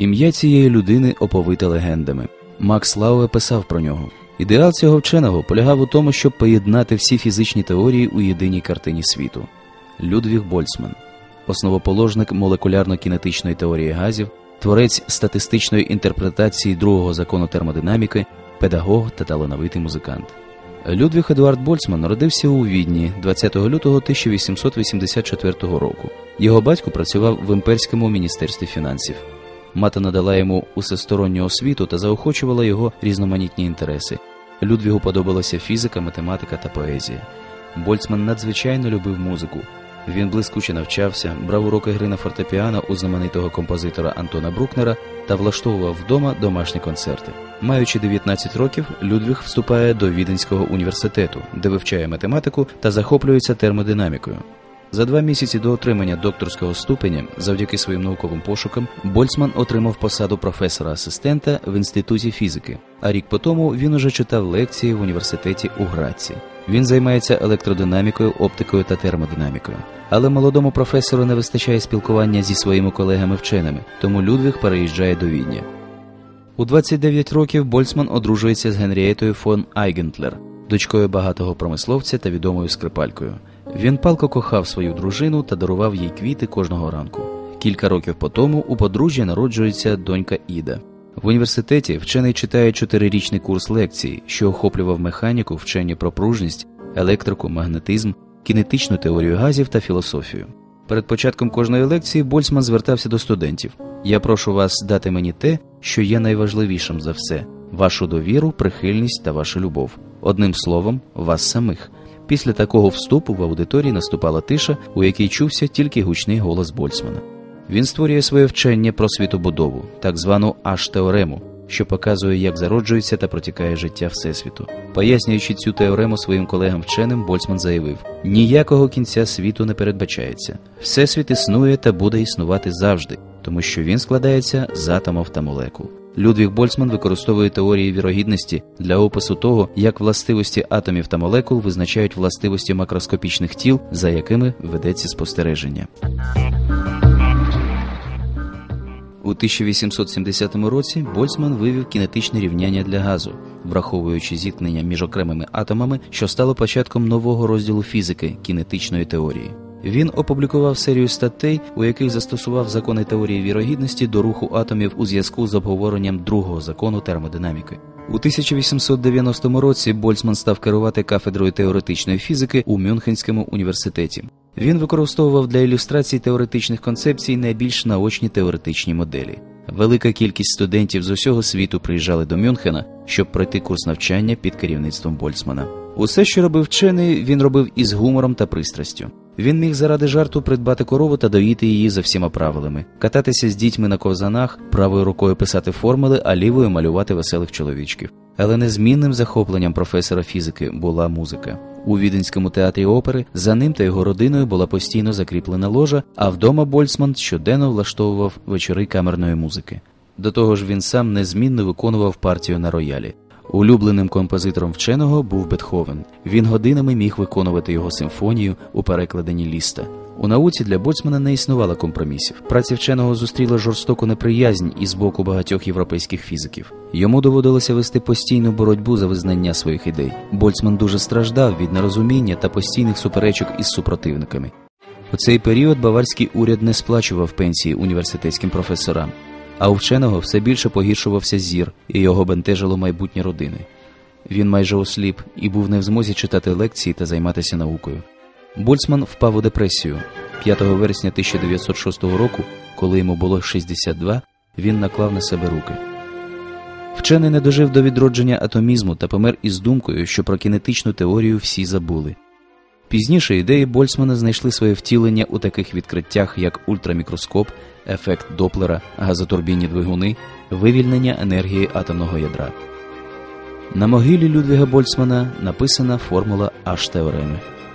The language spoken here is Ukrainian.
Ім'я цієї людини оповите легендами. Макс Лауе писав про нього. Ідеал цього вченого полягав у тому, щоб поєднати всі фізичні теорії у єдиній картині світу. Людвіг Больцман, основоположник молекулярно-кінетичної теорії газів, творець статистичної інтерпретації другого закону термодинаміки, педагог та талановитий музикант. Людвіг Едуард Больцман народився у Відні 20 лютого 1884 року. Його батько працював в імперському міністерстві фінансів. Мати надала йому усесторонню освіту та заохочувала його різноманітні інтереси. Людвігу подобалася фізика, математика та поезія. Больцман надзвичайно любив музику. Він блискуче навчався, брав уроки гри на фортепіано у знаменитого композитора Антона Брукнера та влаштовував вдома домашні концерти. Маючи 19 років, Людвіг вступає до Віденського університету, де вивчає математику та захоплюється термодинамікою. За 2 місяці до отримання докторського ступеня, завдяки своїм науковим пошукам, Больцман отримав посаду професора-асистента в Інституті фізики, а рік по тому він уже читав лекції в університеті у Граці. Він займається електродинамікою, оптикою та термодинамікою. Але молодому професору не вистачає спілкування зі своїми колегами-вченими, тому Людвіг переїжджає до Відня. У 29 років Больцман одружується з Генрієтою фон Айгентлер, дочкою багатого промисловця та відомою скрипалькою. Він палко кохав свою дружину та дарував їй квіти кожного ранку. Кілька років по тому у подружжя народжується донька Іда. В університеті вчений читає 4-річний курс лекцій, що охоплював механіку, вчення про пружність, електрику, магнетизм, кінетичну теорію газів та філософію. Перед початком кожної лекції Больцман звертався до студентів. «Я прошу вас дати мені те, що є найважливішим за все – вашу довіру, прихильність та вашу любов. Одним словом, вас самих». Після такого вступу в аудиторії наступала тиша, у якій чувся тільки гучний голос Больцмана. Він створює своє вчення про світобудову, так звану H-теорему, що показує, як зароджується та протікає життя Всесвіту. Пояснюючи цю теорему своїм колегам-вченим, Больцман заявив: «Ніякого кінця світу не передбачається. Всесвіт існує та буде існувати завжди, тому що він складається з атомів та молекул». Людвіг Больцман використовує теорії вірогідності для опису того, як властивості атомів та молекул визначають властивості макроскопічних тіл, за якими ведеться спостереження. У 1870 році Больцман вивів кінетичне рівняння для газу, враховуючи зіткнення між окремими атомами, що стало початком нового розділу фізики – кінетичної теорії. Він опублікував серію статей, у яких застосував закони теорії вірогідності до руху атомів у зв'язку з обговоренням другого закону термодинаміки. У 1890 році Больцман став керувати кафедрою теоретичної фізики у Мюнхенському університеті. Він використовував для ілюстрації теоретичних концепцій найбільш наочні теоретичні моделі. Велика кількість студентів з усього світу приїжджали до Мюнхена, щоб пройти курс навчання під керівництвом Больцмана. Усе, що робив вчений, він робив із гумором та пристрастю. Він міг заради жарту придбати корову та доїти її за всіма правилами, кататися з дітьми на ковзанах, правою рукою писати формули, а лівою малювати веселих чоловічків. Але незмінним захопленням професора фізики була музика. У Віденському театрі опери за ним та його родиною була постійно закріплена ложа, а вдома Больцман щоденно влаштовував вечори камерної музики. До того ж, він сам незмінно виконував партію на роялі. Улюбленим композитором вченого був Бетховен. Він годинами міг виконувати його симфонію у перекладенні Ліста. У науці для Больцмана не існувало компромісів. Праця вченого зустріла жорстоку неприязнь із боку багатьох європейських фізиків. Йому доводилося вести постійну боротьбу за визнання своїх ідей. Больцман дуже страждав від нерозуміння та постійних суперечок із супротивниками. У цей період баварський уряд не сплачував пенсії університетським професорам. А у вченого все більше погіршувався зір, і його бентежило майбутнє родини. Він майже осліп і був не в змозі читати лекції та займатися наукою. Больцман впав у депресію. 5 вересня 1906 року, коли йому було 62, він наклав на себе руки. Вчений не дожив до відродження атомізму та помер із думкою, що про кінетичну теорію всі забули. Пізніше ідеї Больцмана знайшли своє втілення у таких відкриттях, як ультрамікроскоп, ефект Доплера, газотурбінні двигуни, вивільнення енергії атомного ядра. На могилі Людвіга Больцмана написана формула H-теореми.